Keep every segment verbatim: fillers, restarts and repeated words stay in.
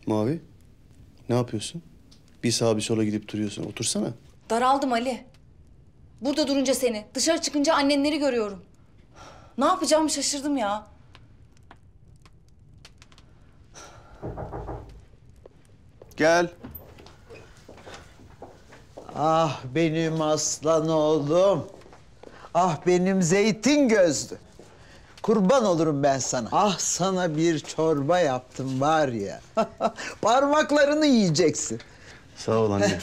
Mavi, ne yapıyorsun? Bir sağa bir sola gidip duruyorsun. Otursana. Daraldım Ali. Burada durunca seni, dışarı çıkınca annenleri görüyorum. Ne yapacağımı şaşırdım ya. Gel. Ah benim aslan oğlum. Ah benim zeytin gözlü. Kurban olurum ben sana. Ah sana bir çorba yaptım var ya. Parmaklarını yiyeceksin. Sağ ol anne.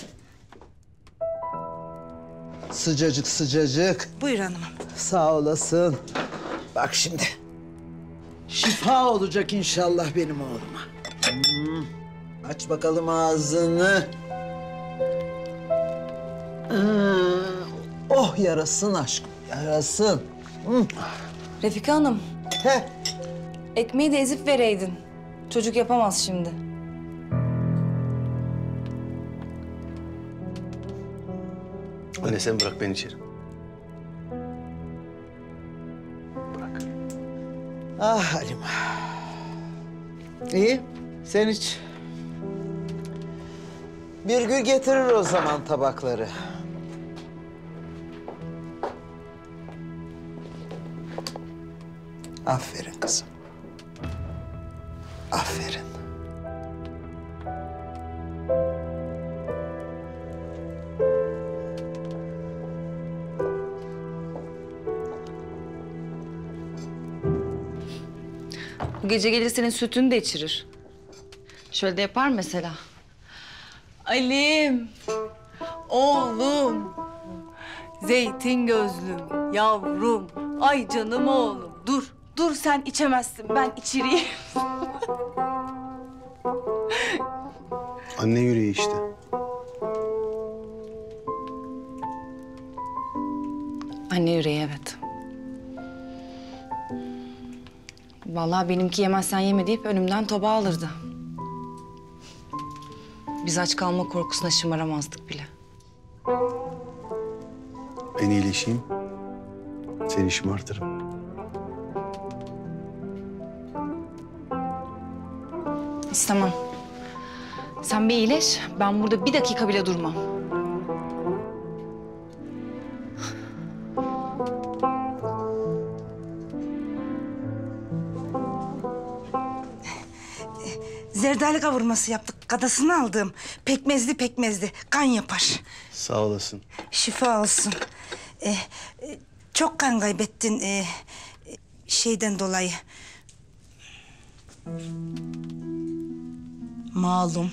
Sıcacık sıcacık. Buyur hanımım. Sağ olasın. Bak şimdi. Şifa olacak inşallah benim oğluma. Hmm. Aç bakalım ağzını. Hmm. Oh yarasın aşkım, yarasın. Hmm. Refika Hanım, Heh. ekmeği de ezip vereydin. Çocuk yapamaz şimdi. Anne sen bırak beni içeri. Bırak. Ah Halim. İyi, sen iç. Bir gün getirir o zaman tabakları. Aferin kızım. Aferin. Bu gece gelir senin sütünü de içirir. Şöyle de yapar mesela. Alim, oğlum, zeytin gözlüm, yavrum, ay canım oğlum. Dur, dur sen içemezsin, ben içireyim. Anne yüreği işte. Anne yüreği evet. Vallahi benimki yemezsen yeme deyip önümden tabağı alırdı. Biz aç kalma korkusuna şımaramazdık bile. Ben iyileşeyim. Seni şımartırım. İstemem. Sen bir iyileş, ben burada bir dakika bile durmam. Zerdali kavurması yaptık. Kadasını aldım. Pekmezli pekmezli. Kan yapar. Sağ olasın. Şifa olsun. Ee, e, çok kan kaybettin ee, e, şeyden dolayı. Malum.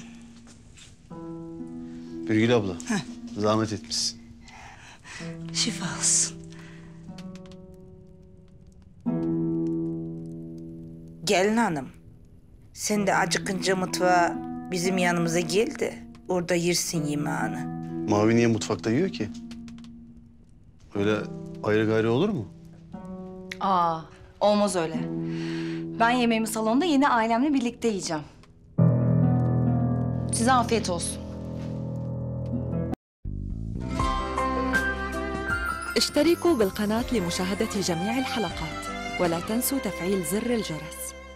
Birgül abla, zahmet etmişsin. Şifa olsun. Gelin hanım. Sen de acıkınca mutfağa bizim yanımıza gel de orada yersin yemeğini. Mavi niye mutfakta yiyor ki? Öyle ayrı gayrı olur mu? Aa, olmaz öyle. Ben yemeğimi salonda yeni ailemle birlikte yiyeceğim. Size afiyet olsun. اشتركوا بالقناة لمشاهدة جميع الحلقات ولا تنسوا تفعيل زر الجرس.